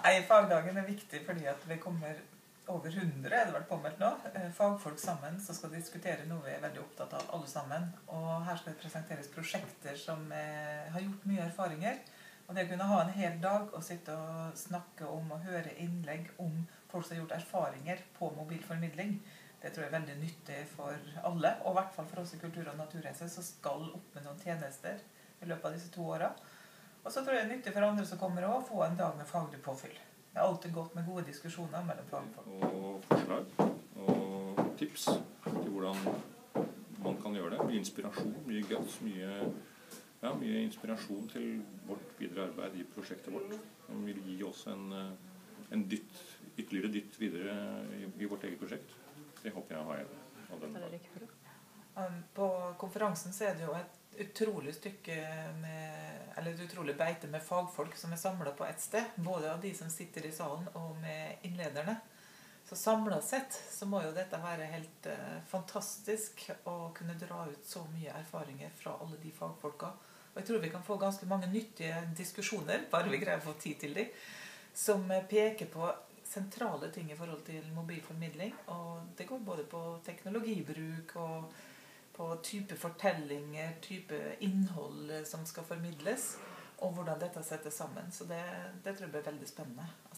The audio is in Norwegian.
Fagdagen viktig fordi at vi kommer over 100, det vært påmeldt nå, fagfolk sammen som skal diskutere noe vi veldig opptatt av alle sammen. Og her skal det presenteres prosjekter som har gjort mye erfaringer. Og det å kunne ha en hel dag og sitte og snakke om og høre innlegg om folk som har gjort erfaringer på mobilformidling, det tror jeg er veldig nyttig for alle, og i hvert fall for oss i Kultur- og naturreise som skal opp med noen tjenester i løpet av disse 2 årene. Og så tror jeg det er nyttig for andre som kommer også, å få en dag med faglig påfyll. Det er alltid godt med gode diskusjoner mellom fagfolk. Og forslag og tips til hvordan man kan gjøre det. Mye inspirasjon, mye guts, mye inspirasjon til vårt videre arbeid i prosjektet vårt. Det vil gi oss en ytterligere dytt videre i vårt eget prosjekt. Det håper jeg har av denne dagen. På konferansen så er det jo et utrolig et utrolig beite med fagfolk som er samlet på et sted, både av de som sitter i salen og med innlederne. Så samlet sett så må jo dette være helt fantastisk å kunne dra ut så mye erfaringer fra alle de fagfolka. Og jeg tror vi kan få ganske mange nyttige diskusjoner, bare vi greier å få tid til de, som peker på sentrale ting i forhold til mobilformidling. Og det går både på teknologibruk og på type fortellinger, type innhold som skal formidles, og hvordan dette settes sammen. Så det tror jeg blir veldig spennende.